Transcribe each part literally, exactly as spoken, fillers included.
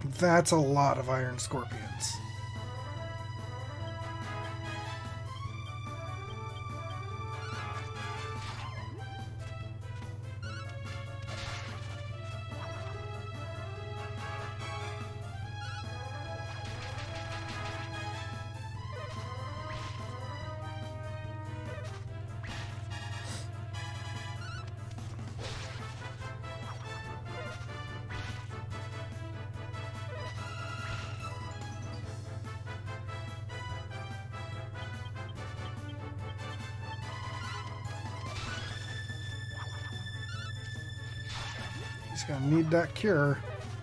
That's a lot of Iron Scorpions. He's gonna need that cure.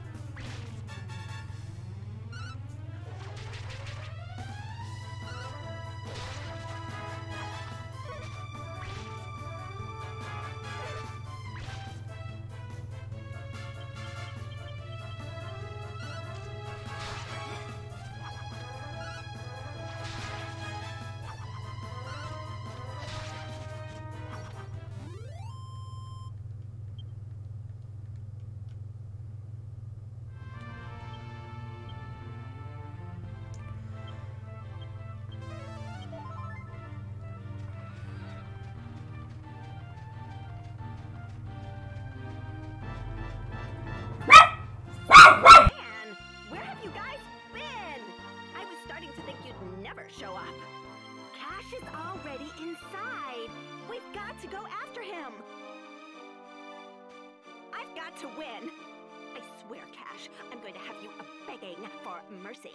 Show up. Cash is already inside. We've got to go after him. I've got to win. I swear, Cash, I'm going to have you begging for mercy.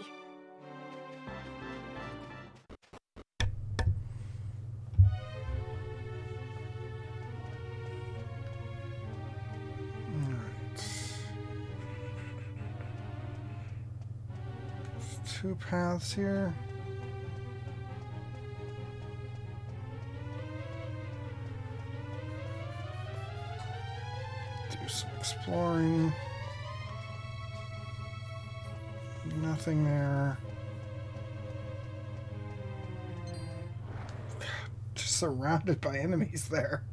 Two paths here. Do some exploring. Nothing there. God, just surrounded by enemies there.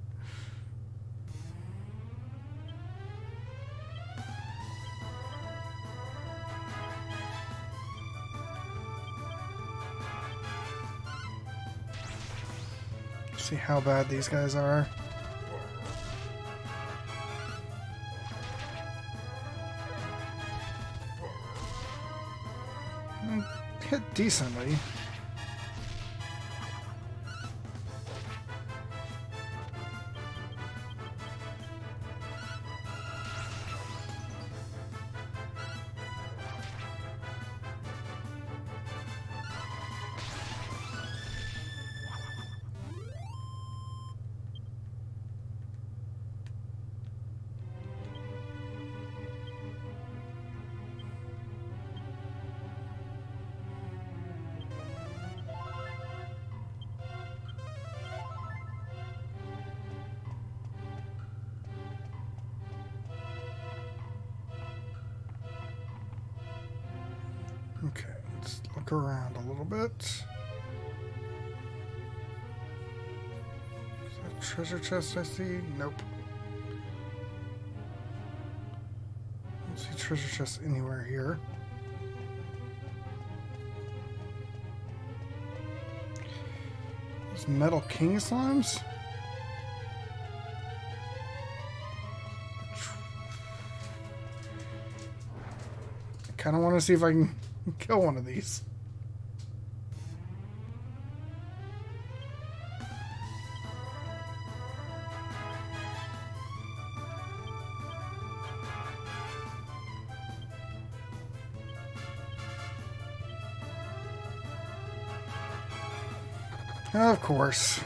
See how bad these guys are. I hit decently. Okay, let's look around a little bit. Is that a treasure chest I see? Nope. I don't see treasure chests anywhere here. Those metal king slimes? I kind of want to see if I can kill one of these. Of course.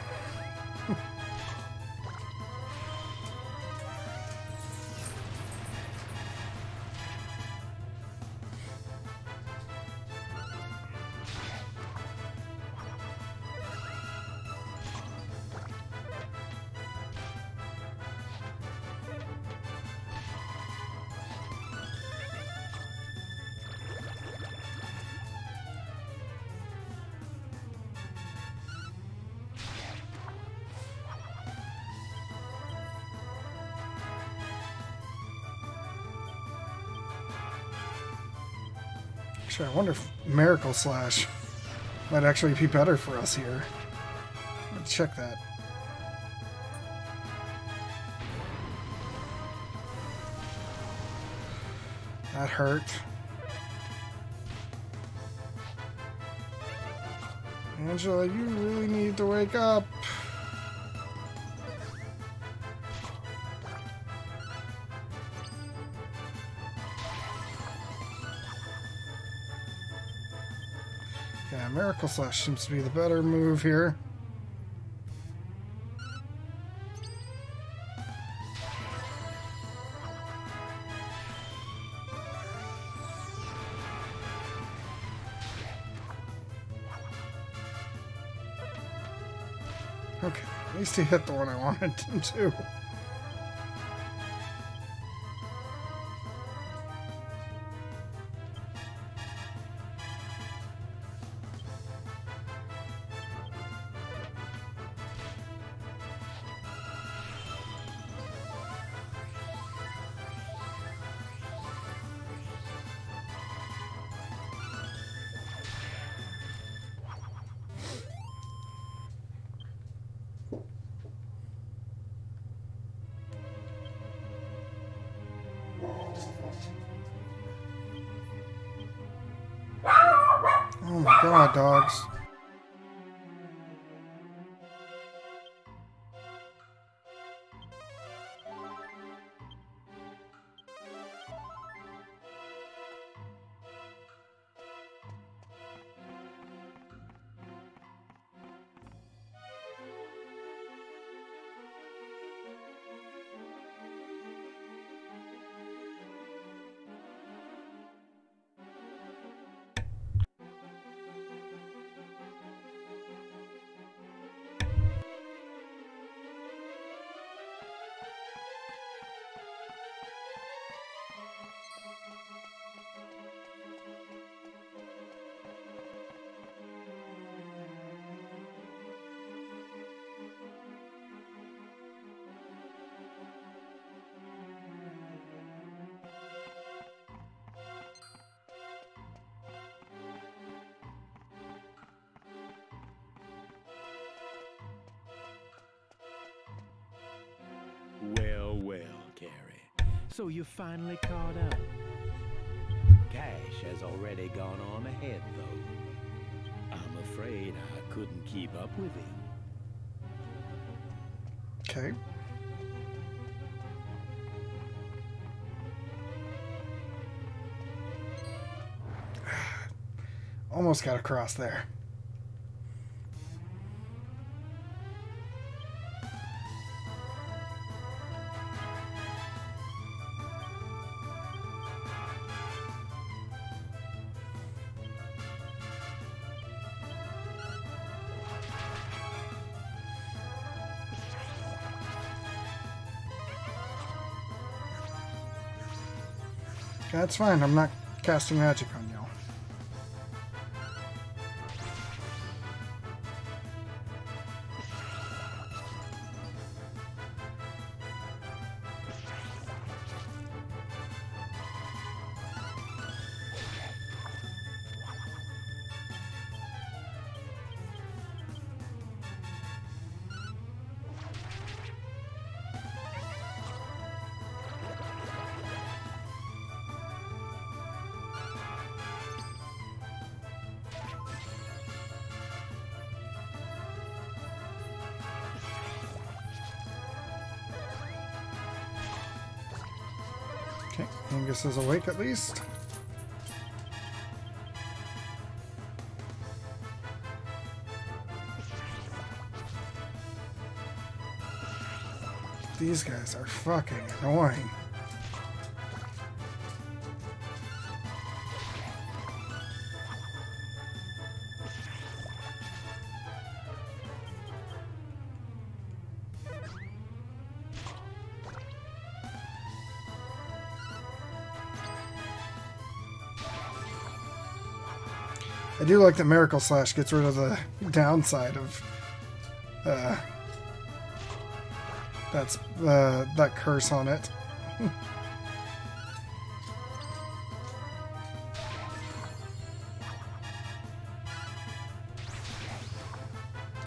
Actually, I wonder if Miracle Slash might actually be better for us here. Let's check that. That hurt. Angela, you really need to wake up. Yeah, Miracle Slash seems to be the better move here. Okay, at least he hit the one I wanted him to. Oh my god, dogs. Well, well, Carrie. So you finally caught up. Cash has already gone on ahead, though. I'm afraid I couldn't keep up with him. Okay. Almost got across there. That's fine, I'm not casting magic on y'all. Okay, Angus is awake at least. These guys are fucking annoying. I do like that Miracle Slash gets rid of the downside of uh, that's uh, that curse on it.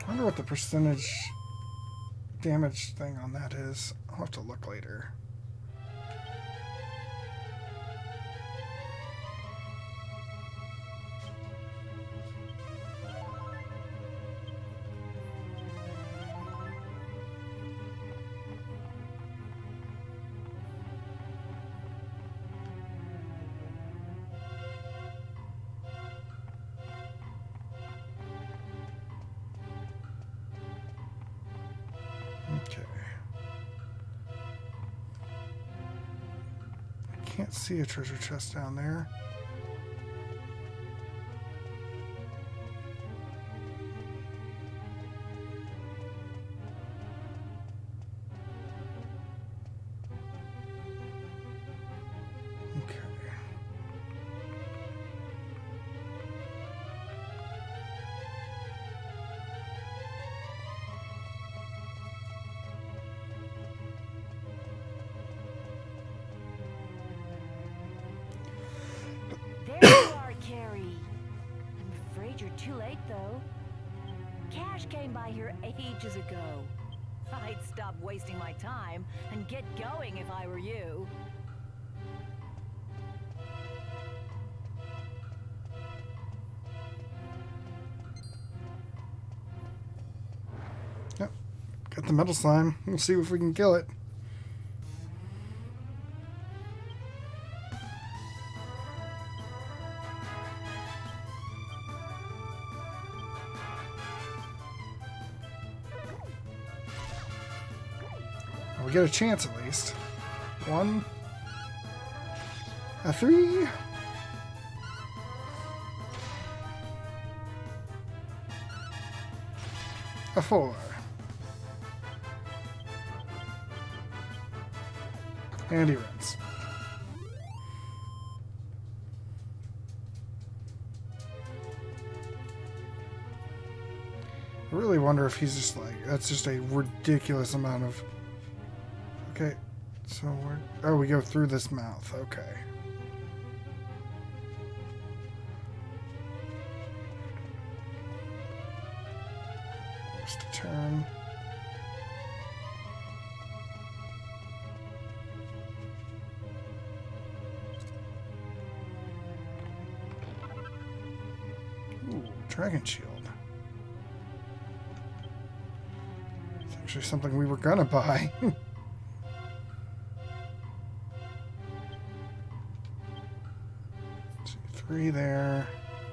I wonder what the percentage damage thing on that is. I'll have to look later. Okay. I can't see a treasure chest down there. Okay. There you are, Carrie. I'm afraid you're too late, though. Cash came by here ages ago. I'd stop wasting my time and get going if I were you. Yep. Got the metal slime. We'll see if we can kill it. We get a chance at least. One. A three. A four. And he runs. I really wonder if he's just like, that's just a ridiculous amount of... Okay, so we're... Oh, we go through this mouth. Okay. Just a turn. Ooh, dragon shield. It's actually something we were gonna buy. Three there.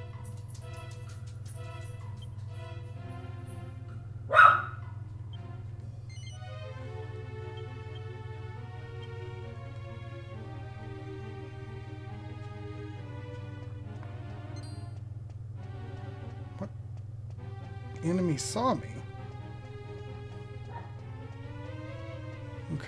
What? The enemy saw me. Okay.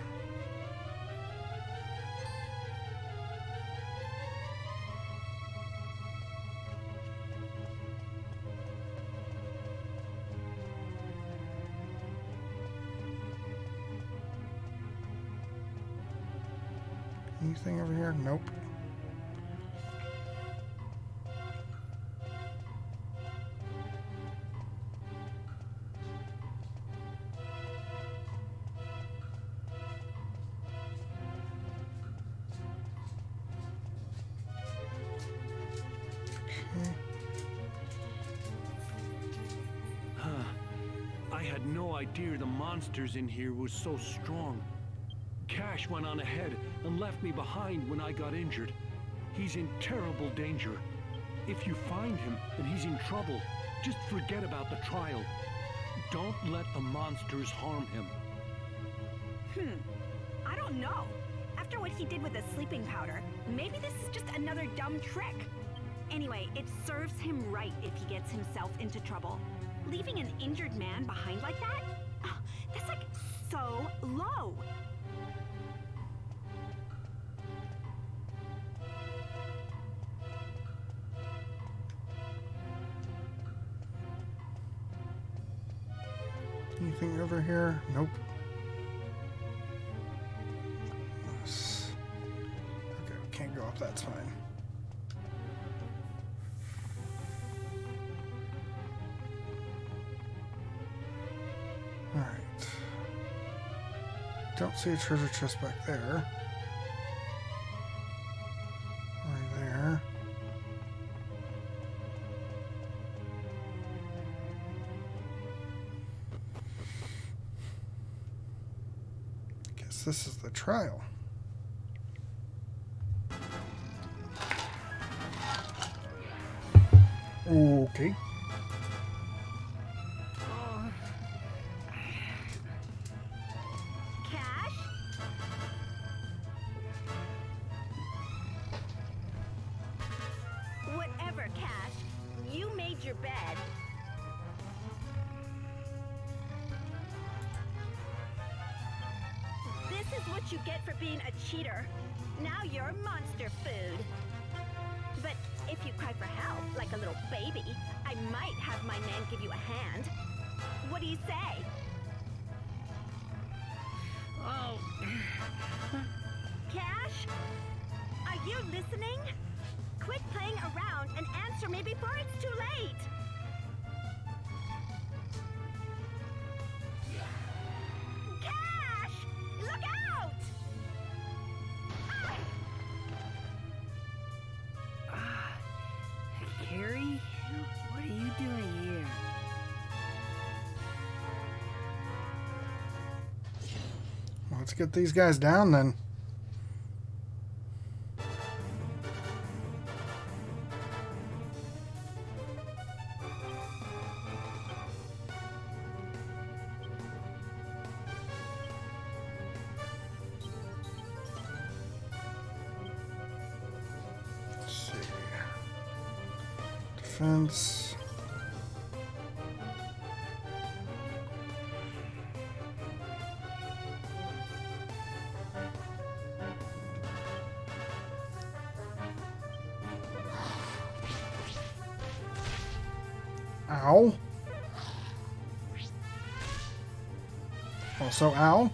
Anything over here? Nope. Okay. Huh. I had no idea the monsters in here were so strong. Cash went on ahead and left me behind when I got injured. He's in terrible danger. If you find him and he's in trouble, just forget about the trial. Don't let the monsters harm him. Hmm. I don't know. After what he did with the sleeping powder, maybe this is just another dumb trick. Anyway, it serves him right if he gets himself into trouble. Leaving an injured man behind like that? Oh, that's like so low. Anything over here? Nope. Yes. Okay, we can't go up, that's fine. Alright. Don't see a treasure chest back there. Right there. Guess this is the trial. Okay. Cash? Whatever, Cash. You made your bed. This is what you get for being a cheater. Now you're monster food. But if you cry for help, like a little baby, I might have my man give you a hand. What do you say? Oh. Cash? Are you listening? Quit playing around and answer me before it's too late. Cash! Look out! Ah! Carrie, what are you doing here? Well, let's get these guys down then. Let's see. Defense. Ow. Also ow.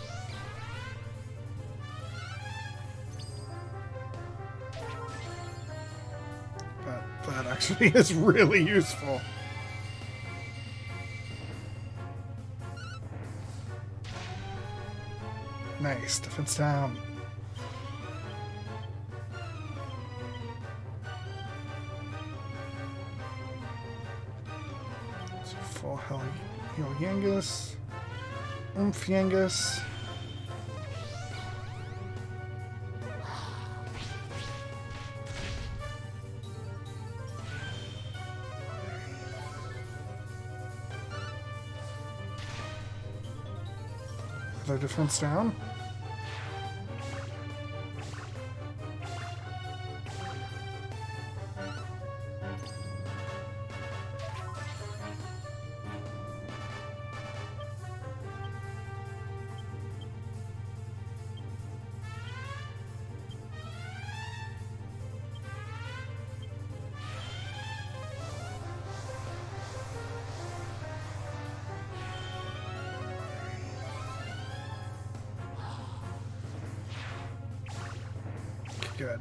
That, that actually is really useful. Nice. Defense down. Full Hell Heal Yangus. Oomph Yangus. Other defense down. Good.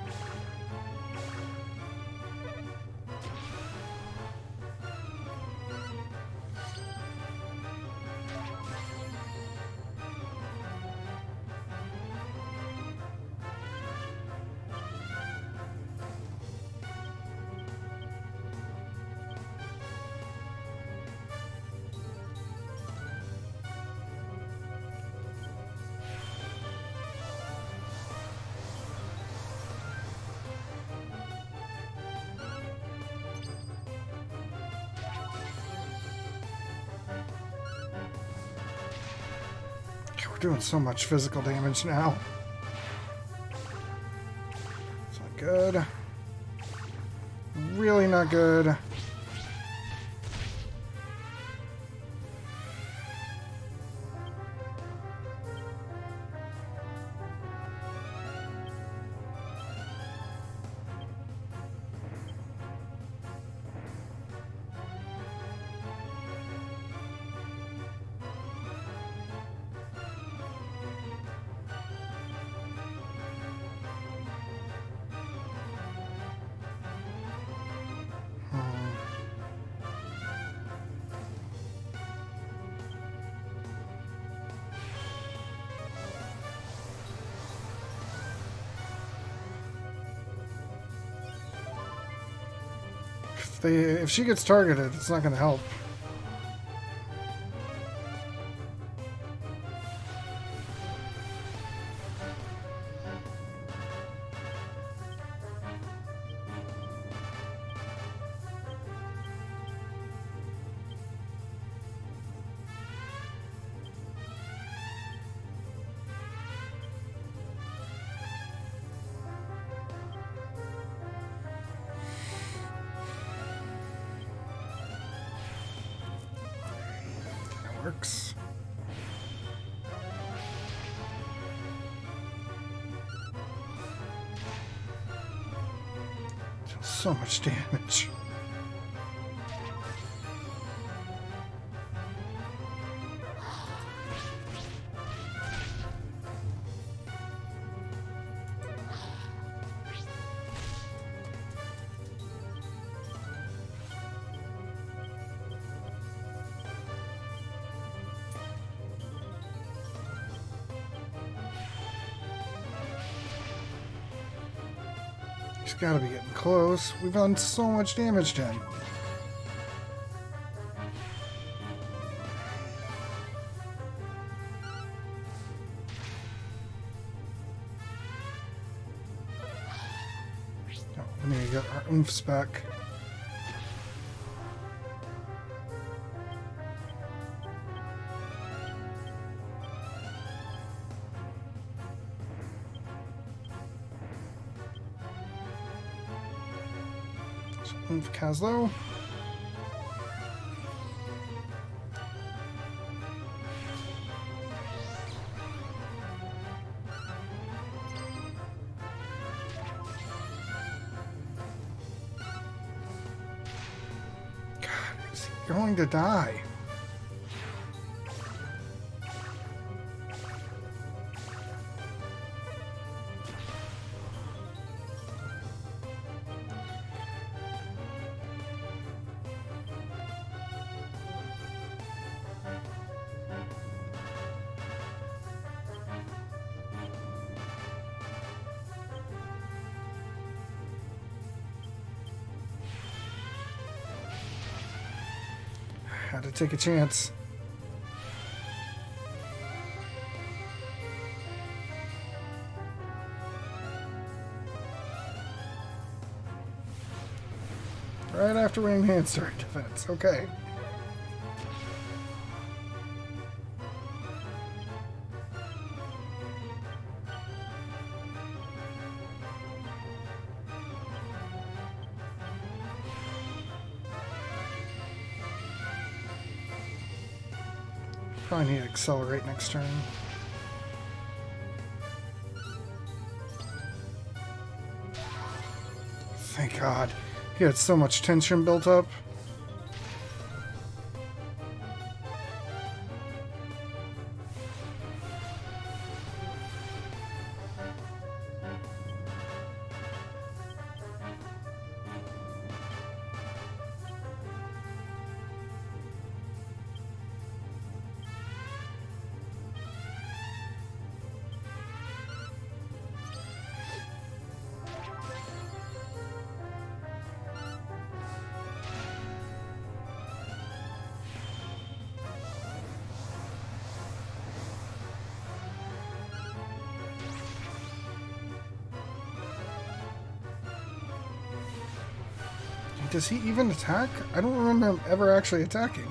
Doing so much physical damage now. It's not good. Really not good. Hmm. they, if she gets targeted, it's not going to help. Works. Deals so much damage. He's got to be getting close. We've done so much damage to him. Oh, we need to get our oomphs back. Oomph Kaslo. God, is he going to die? Had to take a chance. Right after we enhanced our defense. Okay. Probably need to accelerate next turn. Thank God. He had so much tension built up. Does he even attack? I don't remember him ever actually attacking.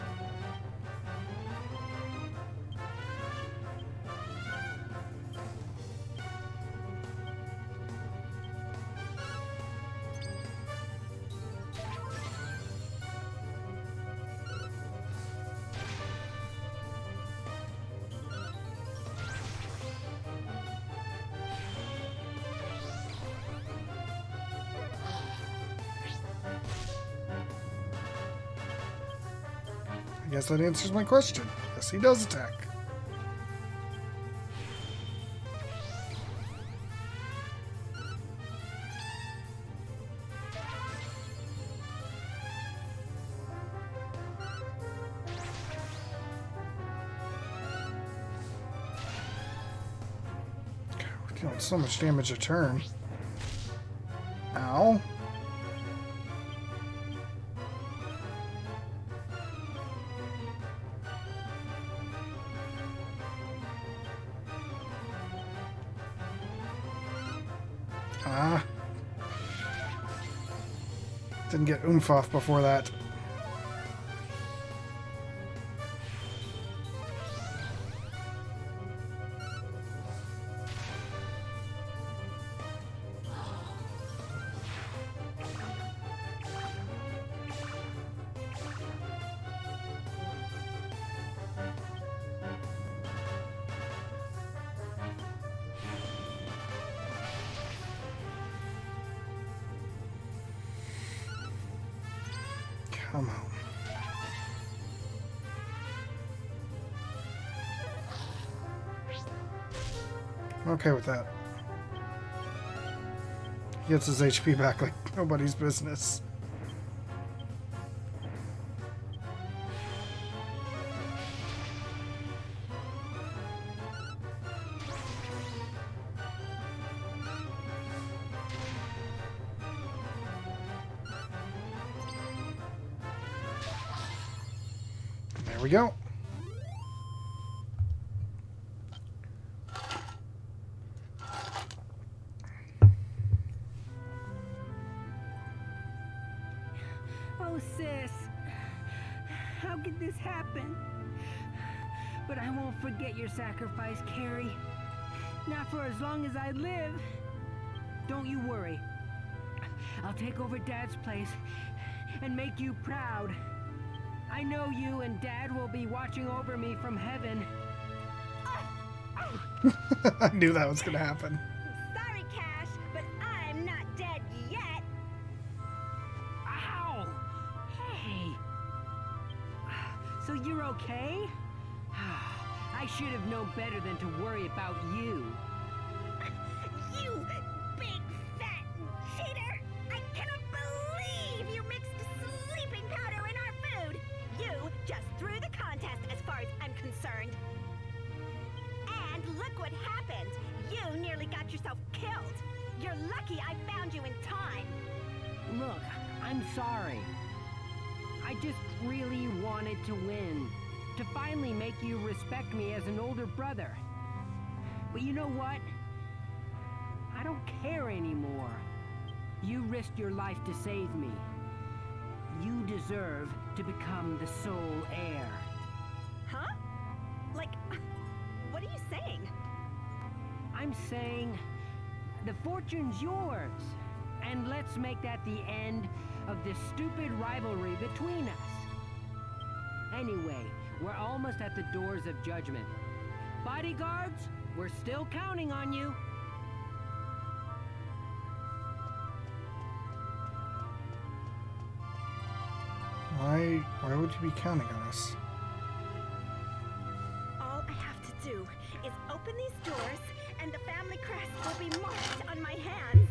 I guess that answers my question. Yes, he does attack. God, we're dealing so much damage a turn. Ow. Ah. Didn't get oomph off before that. Come on. I'm okay with that. He gets his H P back like nobody's business. There we go. Oh, sis. How could this happen? But I won't forget your sacrifice, Carrie. Not for as long as I live. Don't you worry. I'll take over Dad's place and make you proud. I know you and Dad will be watching over me from heaven. I knew that was gonna happen. Sorry, Cash, but I'm not dead yet. Ow! Hey! So you're okay? I should have known better than to worry about you. You big fat cheater! I cannot believe you mixed sleeping powder in our food! You just threw the contest as far as I'm concerned. And look what happened! You nearly got yourself killed! You're lucky I found you in time! Look, I'm sorry. I just really wanted to win. To finally make you respect me as an older brother. But you know what? I don't care anymore. You risked your life to save me. You deserve to become the sole heir. Huh? Like, what are you saying? I'm saying the fortune's yours. And let's make that the end of this stupid rivalry between us. Anyway, we're almost at the doors of judgment. Bodyguards, we're still counting on you. Why, why would you be counting on us? All I have to do is open these doors, and the family crest will be marked on my hands.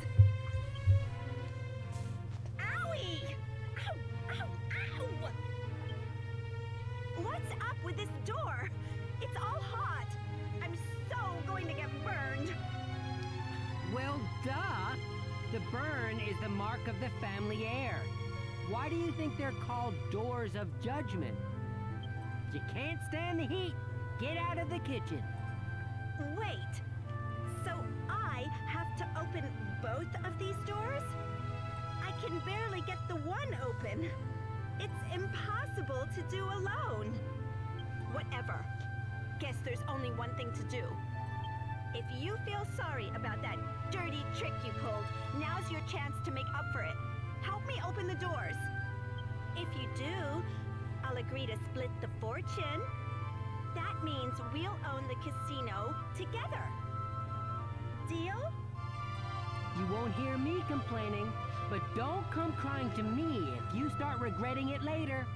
Owie! Ow! Ow! Ow! What's up with this door? It's all hot. I'm so going to get burned. Well, duh. The burn is the mark of the family heir. Why do you think they're called doors of judgment? You can't stand the heat. Get out of the kitchen. Wait. So I have to open both of these doors? I can barely get the one open. It's impossible to do alone. Whatever. Guess there's only one thing to do. If you feel sorry about that dirty trick you pulled, now's your chance to make up for it. Help me open the doors. If you do, I'll agree to split the fortune. That means we'll own the casino together. Deal? You won't hear me complaining, but don't come crying to me if you start regretting it later.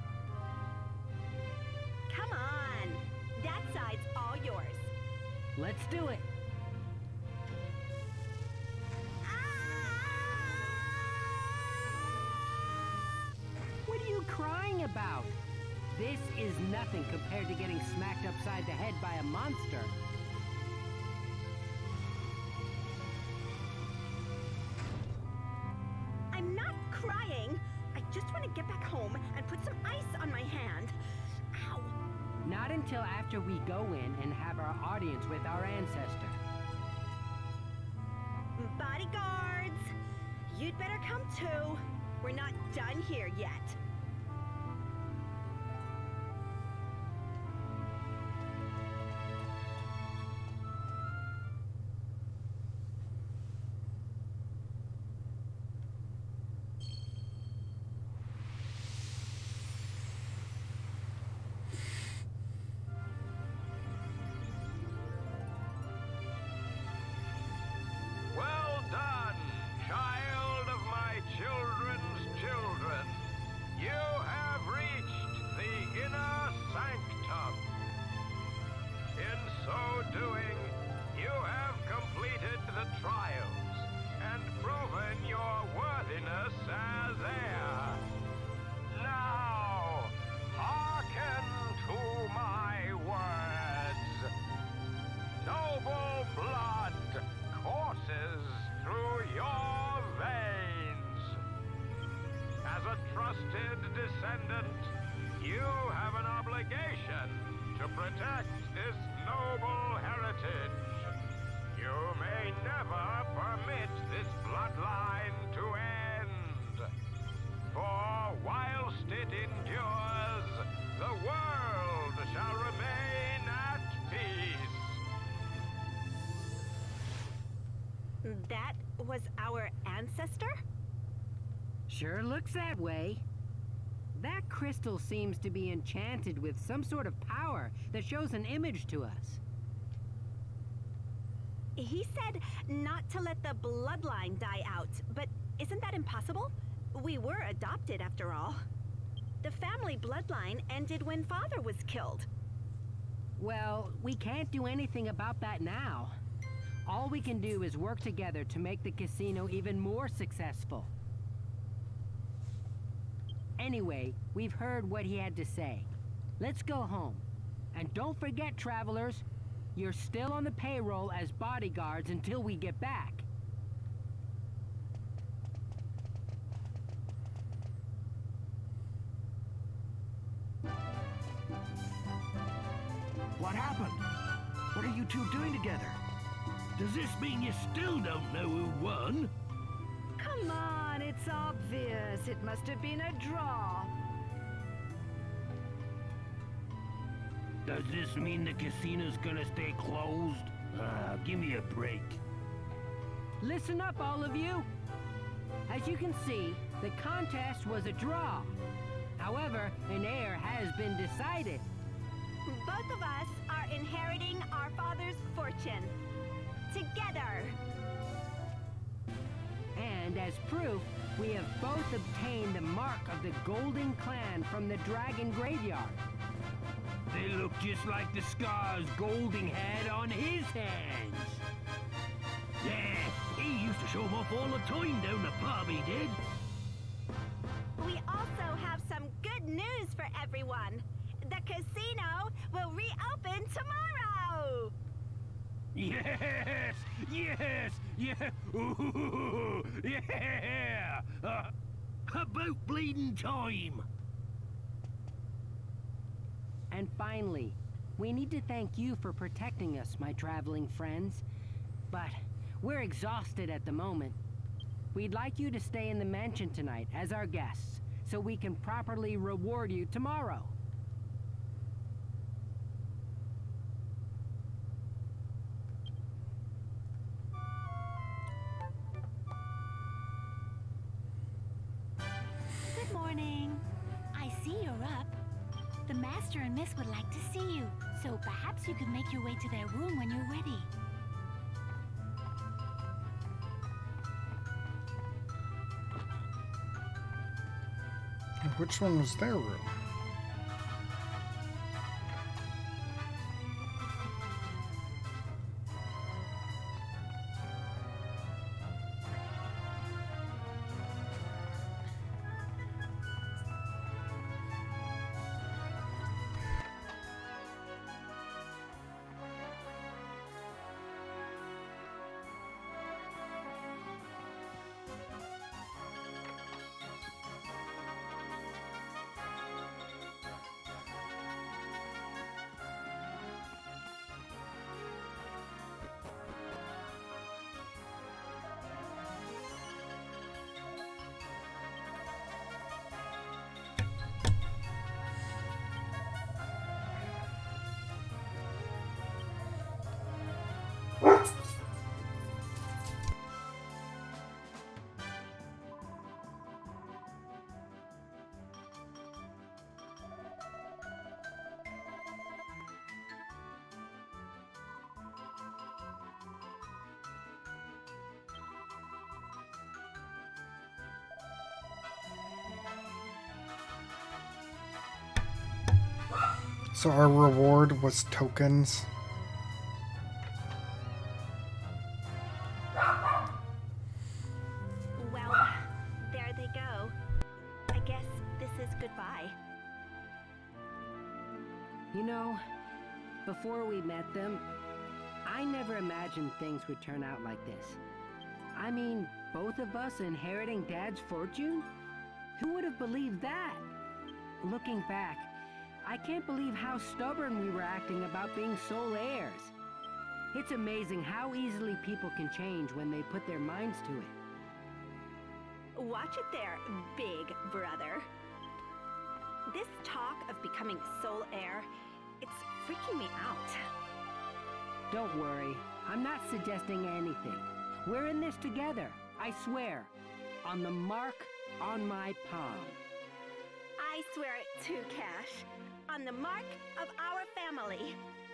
Come on. That side's all yours. Let's do it. What are you crying about? This is nothing compared to getting smacked upside the head by a monster. I'm not crying. I just want to get back home and put some ice on my hand. Ow. Not until after we go in and have our audience with our ancestor. Body Bodyguards! You'd better come too. We're not done here yet. Well done, child of my children's children. You have reached the inner sanctum. In so doing, you have completed the trials and proven your worthiness as heir. Now, hearken to my words. Noble blood courses through your veins. As a trusted descendant, you have an obligation to protect this noble heritage. You may never permit this bloodline to end. For whilst it endures, the world shall remain at peace. That was our ancestor? Sure looks that way. That crystal seems to be enchanted with some sort of power that shows an image to us. He said not to let the bloodline die out, but isn't that impossible? We were adopted after all. The family bloodline ended when Father was killed. Well, we can't do anything about that now. All we can do is work together to make the casino even more successful. Anyway, we've heard what he had to say. Let's go home. And don't forget, travelers, you're still on the payroll as bodyguards until we get back. What happened? What are you two doing together? Does this mean you still don't know who won? Come on, it's obvious. It must have been a draw. Does this mean the casino's gonna stay closed? Ah, give me a break. Listen up, all of you. As you can see, the contest was a draw. However, an heir has been decided. Both of us are inheriting our father's fortune. Together. And as proof, we have both obtained the mark of the Golden Clan from the Dragon Graveyard. They look just like the scars Golding had on his hands. Yeah, he used to show 'em off all the time down the pub, he did. We also have some good news for everyone. The casino will reopen tomorrow! Yes! Yes! Yeah! Ooh, yeah! Uh, about bleeding time! And finally, we need to thank you for protecting us, my traveling friends. But we're exhausted at the moment. We'd like you to stay in the mansion tonight as our guests, so we can properly reward you tomorrow. Good morning. I see you're up. The Master and Miss would like to see you, so perhaps you could make your way to their room when you're ready. Which one was their room? So our reward was tokens. Well, there they go. I guess this is goodbye. You know, before we met them, I never imagined things would turn out like this. I mean, both of us inheriting Dad's fortune? Who would have believed that? Looking back, I can't believe how stubborn we were acting about being sole heirs. It's amazing how easily people can change when they put their minds to it. Watch it there, big brother. This talk of becoming sole heir, it's freaking me out. Don't worry, I'm not suggesting anything. We're in this together, I swear. On the mark on my palm. I swear it too, Cash. On the mark of our family.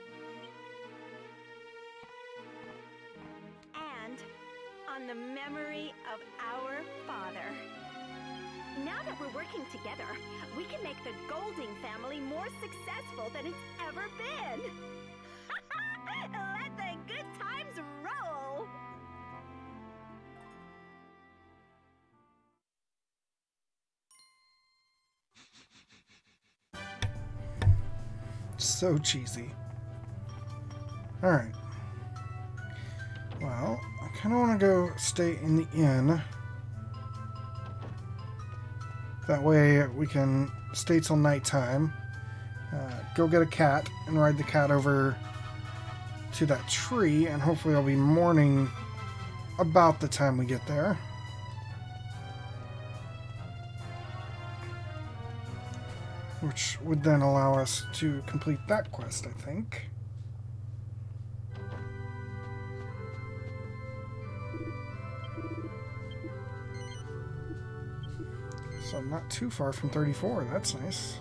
And on the memory of our father. Now that we're working together, we can make the Golding family more successful than it's ever been. Let the good times roll! So cheesy. Alright. Well, I kind of want to go stay in the inn. That way we can stay till nighttime. Uh, go get a cat and ride the cat over to that tree, and hopefully it'll be morning about the time we get there. Which would then allow us to complete that quest, I think. So I'm not too far from thirty-four, that's nice.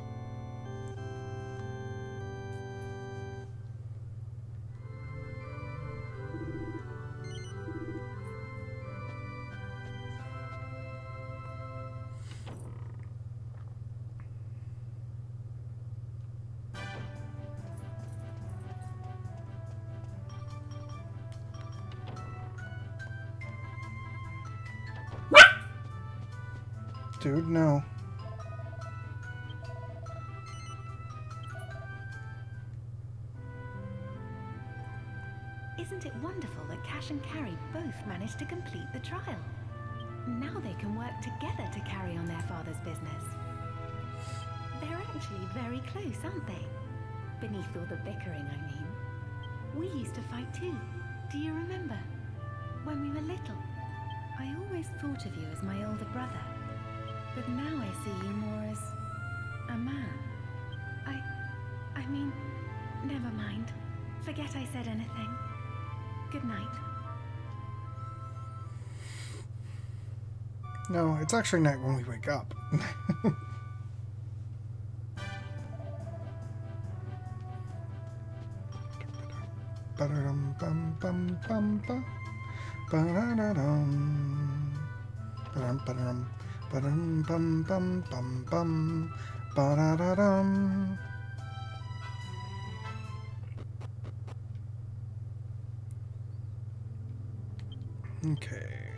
Dude, no. Isn't it wonderful that Cash and Carrie both managed to complete the trial? Now they can work together to carry on their father's business. They're actually very close, aren't they? Beneath all the bickering, I mean. We used to fight too. Do you remember? When we were little. I always thought of you as my older brother. But now I see you more as a man. I... I mean, never mind. Forget I said anything. Good night. No, it's actually night when we wake up. Ba-da-dum, bum, bum, bum, ba. Ba-da-da-dum. Ba-dum, ba-dum. Ba-dum, bum, bum, bum, bum. Ba-da-da-dum. Okay.